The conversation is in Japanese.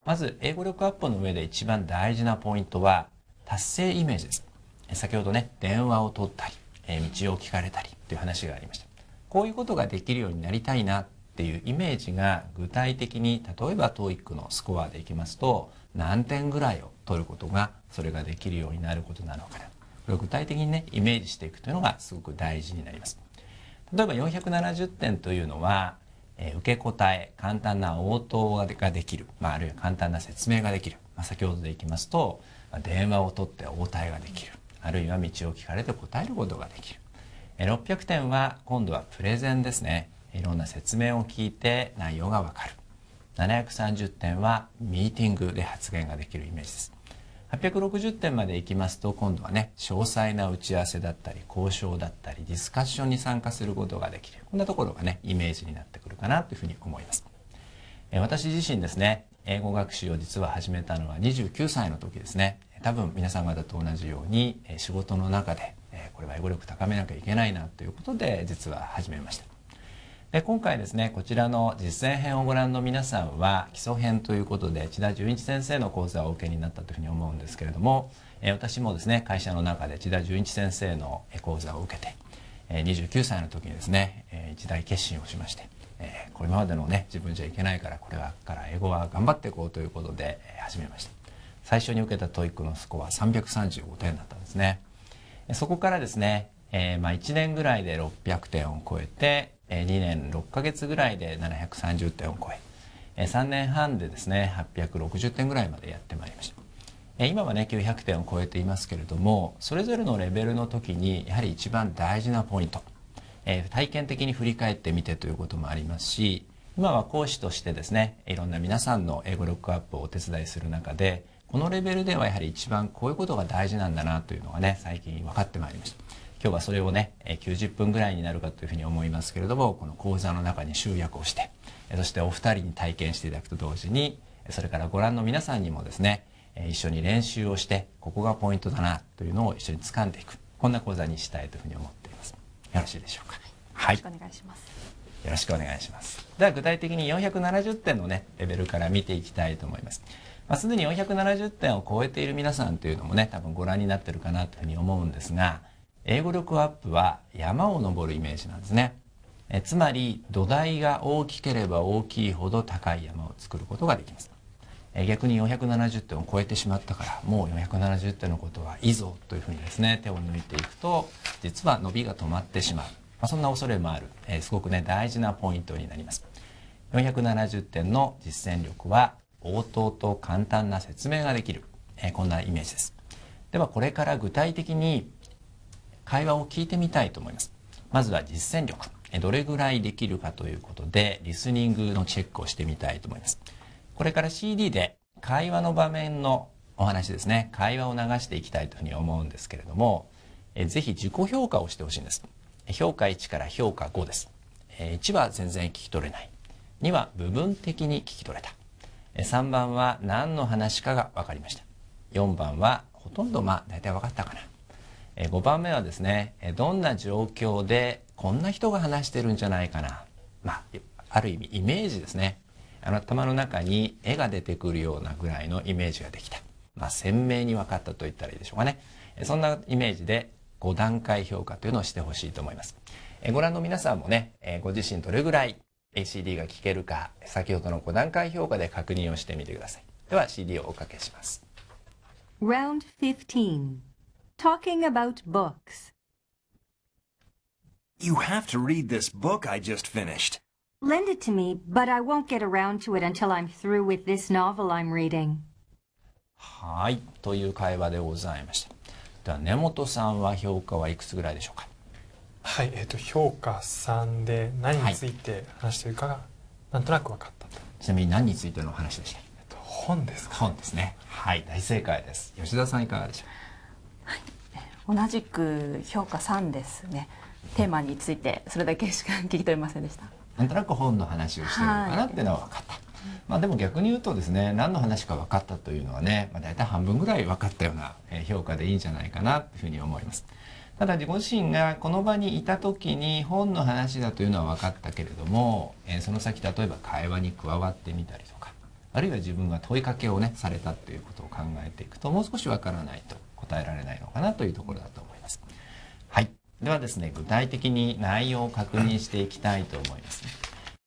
まず英語力アップの上で一番大事なポイントは達成イメージです。先ほどね、電話を取ったり、道を聞かれたりという話がありました。こういうことができるようになりたいなっていうイメージが具体的に、例えば TOEIC のスコアでいきますと何点ぐらいを取ることがそれができるようになることなのかな、これを具体的にねイメージしていくというのがすごく大事になります。例えば470点というのは、受け答え、簡単な応答ができる、あるいは簡単な説明ができる、先ほどでいきますと電話を取って応対ができる、あるいは道を聞かれて答えることができる。600点は今度はプレゼンですね。いろんな説明を聞いて内容がわかる。730点はミーティングで発言ができるイメージです。860点までいきますと今度はね、詳細な打ち合わせだったり交渉だったりディスカッションに参加することができる。こんなところがねイメージになってくるかなというふうに思います。私自身ですね、英語学習を実は始めたのは29歳の時ですね。多分皆さん方と同じように仕事の中でこれは英語力高めなきゃいけないなということで実は始めました。で今回ですね、こちらの実践編をご覧の皆さんは基礎編ということで千田純一先生の講座をお受けになったというふうに思うんですけれども、私もですね会社の中で千田純一先生の講座を受けて29歳の時にですね一大決心をしまして、これまでのね自分じゃいけないからこれから英語は頑張っていこうということで始めました。最初に受けた TOEIC のスコアは335点だったんですね。そこからですね、1年ぐらいで600点を超えて2年6ヶ月ぐらいで730点を超え3年半でですね860点ぐらいまでやってまいりました。今はね900点を超えていますけれども、それぞれのレベルの時にやはり一番大事なポイント、体験的に振り返ってみてということもありますし、今は講師としてですねいろんな皆さんの英語力アップをお手伝いする中でこのレベルではやはり一番こういうことが大事なんだなというのがね最近分かってまいりました。今日はそれをね90分ぐらいになるかというふうに思いますけれども、この講座の中に集約をしてそしてお二人に体験していただくと同時にそれからご覧の皆さんにもですね一緒に練習をしてここがポイントだなというのを一緒に掴んでいく、こんな講座にしたいというふうに思っています。よろしいでしょうか。 はい、よろしくお願いします。 よろしくお願いします。では具体的に470点のねレベルから見ていきたいと思います。すでに470点を超えている皆さんというのもね多分ご覧になってるかなというふうに思うんですが、英語力アップは山を登るイメージなんですね。つまり土台が大きければ大きいほど高い山を作ることができます。逆に470点を超えてしまったからもう470点のことはいいぞというふうにですね手を抜いていくと実は伸びが止まってしまう、そんな恐れもある、すごくね大事なポイントになります。470点の実践力は応答と簡単な説明ができる、こんなイメージです。ではこれから具体的に会話を聞いてみたいと思います。まずは実践力、どれぐらいできるかということでリスニングのチェックをしてみたいと思います。これから CD で会話の場面のお話ですね、会話を流していきたいというふうに思うんですけれども、ぜひ自己評価をしてほしいんです。評価1から評価5です。1は全然聞き取れない、2は部分的に聞き取れた、3番は何の話かが分かりました、4番はほとんど大体分かったかな、5番目はですねどんな状況でこんな人が話してるんじゃないかな、ある意味イメージですね。頭の中に絵が出てくるようなぐらいのイメージができた、鮮明に分かったと言ったらいいでしょうかね。そんなイメージで5段階評価というのをしてほしいと思います。ご覧の皆さんもねご自身どれぐらい CD が聞けるか先ほどの5段階評価で確認をしてみてください。では CD をおかけします。 Round 15. Talking about books. You have to read this book I just finished. Lend it to me, but I won't get around to it until I'm through with this novel I'm reading. はい、という会話でございました。では根本さんは評価はいくつぐらいでしょうか。 はい、評価3で何について話しているかがなんとなく分かったと。 ちなみに何についての話でした。 本ですか。 本ですね。はい、大正解です。吉田さんいかがでしょはい、同じく評価3ですね。テーマについてそれだけしか聞き取れませんでした。 なんとなく本の話をしているのかなっていうのは分かった、でも逆に言うとですね何の話か分かったというのはね、大体半分ぐらい分かったような評価でいいんじゃないかなというふうに思います。ただご自身がこの場にいた時に本の話だというのは分かったけれども、その先例えば会話に加わってみたりとか、 あるいは自分が問いかけをねされたということを考えていくと、もう少しわからないと答えられないのかなというところだと思います。はい。ではですね、具体的に内容を確認していきたいと思います。